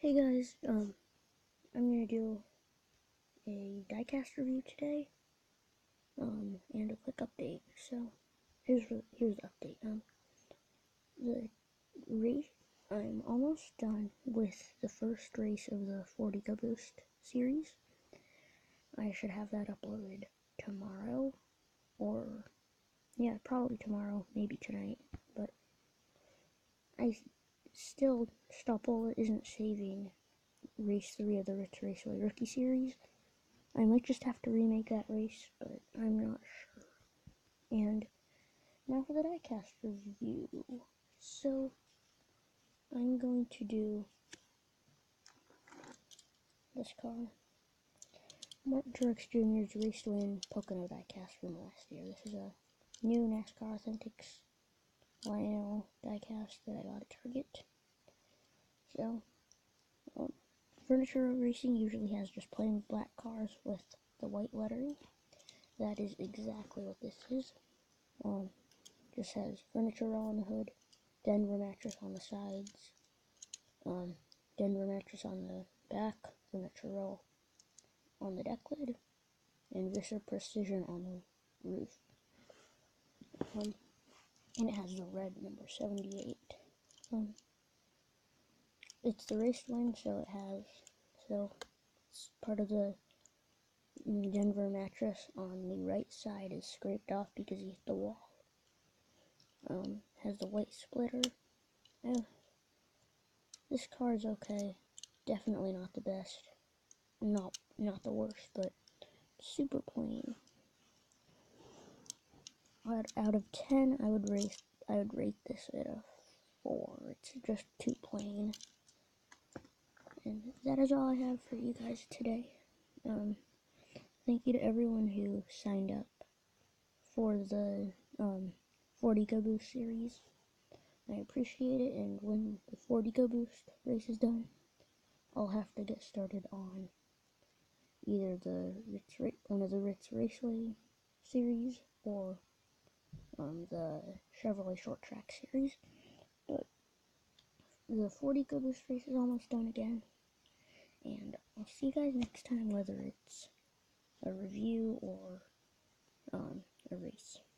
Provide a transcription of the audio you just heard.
Hey guys, I'm gonna do a diecast review today, and a quick update. So, here's the update. The race, I'm almost done with the first race of the 40 Go Boost series. I should have that uploaded tomorrow, or, yeah, probably tomorrow, maybe tonight, but Stopple isn't saving Race 3 of the Ritz Raceway Rookie Series. I might just have to remake that race, but I'm not sure. And now for the diecast review. So, I'm going to do this car. Truex Jr.'s Race to Win Pocono diecast from last year. This is a new NASCAR Authentics Lionel diecast that I got at Target. So, Furniture Racing usually has just plain black cars with the white lettering. That is exactly what this is. Just has Furniture Row on the hood, Denver mattress on the sides, Denver mattress on the back, Furniture Row on the deck lid, and Visser Precision on the roof. And it has the red number 78. It's the race win, so it's part of the Denver mattress on the right side is scraped off because he hit the wall. Has the white splitter. This car is okay. Definitely not the best. Not the worst, but super plain. Out of 10, I would rate this at a 4. It's just too plain. And that is all I have for you guys today. Thank you to everyone who signed up for the 40 Go Boost series. I appreciate it, and when the 40 Go Boost race is done, I'll have to get started on either one of the Ritz Raceway series or the Chevrolet Short Track series. But the 40 Go Boost race is almost done again, and I'll see you guys next time, whether it's a review or a race.